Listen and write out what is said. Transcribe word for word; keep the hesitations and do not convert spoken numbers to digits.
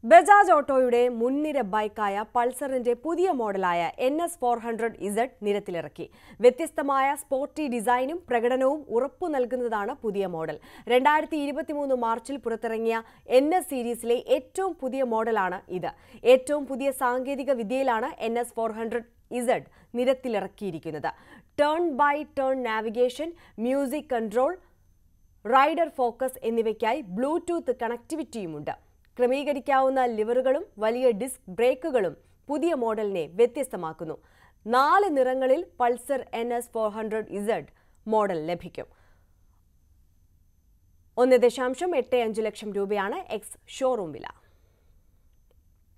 Bajaj Autoയുടെ മുൻനിര ബൈക്കായ പൾസറിന്റെ പുതിയ മോഡലായ N S four hundred Z നിരത്തിലിറക്കി. വ്യത്യസ്തമായ സ്പോർട്ടി ഡിസൈനും പ്രകടനവും ഉറപ്പു നൽകുന്നതാണ് പുതിയ മോഡൽ. രണ്ടായിരത്തി ഇരുപത്തിമൂന്ന് മാർച്ചിൽ പുറത്തിറങ്ങിയ N S സീരീസിലെ ഏറ്റവും പുതിയ മോഡലാണ് ഇത്. ഏറ്റവും പുതിയ സാങ്കേതിക വിദ്യയിലാണ് N S four hundred Z നിരത്തിലിറക്കിയിരിക്കുന്നത്. Turn by turn navigation, music control, rider focus എന്നിവയ്ക്കായി ബ്ലൂടൂത്ത് കണക്ടിവിറ്റിയുമുണ്ട്. ക്രമീകരിക്കാവുന്ന ലിവറുകളും വലിയ ഡിസ്ക് ബ്രേക്കുകളും പുതിയ മോഡലിനെ വ്യത്യസ്തമാക്കുന്നു. നാല് നിറങ്ങളിൽ Pulsar N S four hundred Z model ലഭിക്കും. ഒന്ന് ദശാംശം എട്ട് അഞ്ച് ലക്ഷം രൂപയാണ് എക്സ് ഷോറൂം വില.